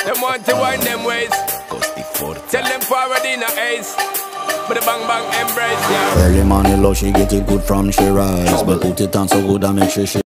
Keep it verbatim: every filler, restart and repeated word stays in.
Them want to wind them ways. Tell them forward in a ace. But the bang bang embrace, yeah. Early morning love, she get it good from she rise. But put it on so good I make sure she